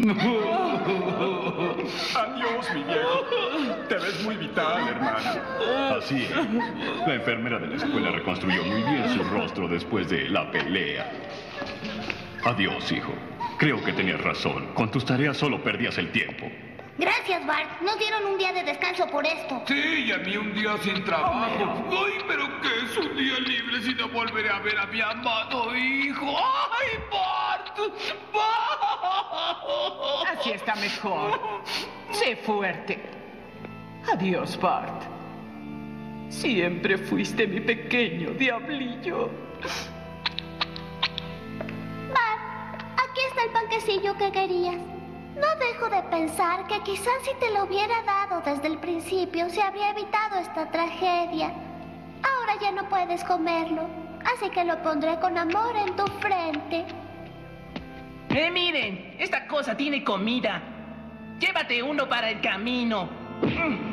Adiós, mi viejo. Te ves muy vital, hermano. Así es. La enfermera de la escuela reconstruyó muy bien su rostro después de la pelea. Adiós, hijo. Creo que tenías razón. Con tus tareas solo perdías el tiempo. Gracias, Bart. Nos dieron un día de descanso por esto. Sí, y a mí un día sin trabajo. Ay, pero ¿qué es un día libre si no volveré a ver a mi amado hijo? ¡Ay, Bart! ¡Bart! Así está mejor. Sé fuerte. Adiós, Bart. Siempre fuiste mi pequeño diablillo. Bart, aquí está el panquecillo que querías. No dejo de pensar que quizás si te lo hubiera dado desde el principio se habría evitado esta tragedia. Ahora ya no puedes comerlo, así que lo pondré con amor en tu frente. Miren, esta cosa tiene comida. Llévate uno para el camino.